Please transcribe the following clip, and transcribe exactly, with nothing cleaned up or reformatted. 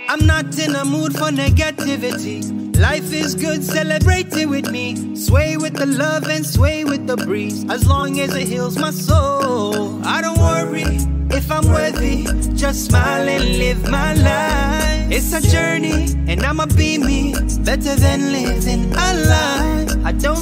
I'm not in a mood for negativity. Life is good, celebrate it with me. Sway with the love and sway with the breeze, as long as it heals my soul. I don't worry if I'm worthy, just smile and live my life. It's a journey and I'ma be me, better than living a lie. I don't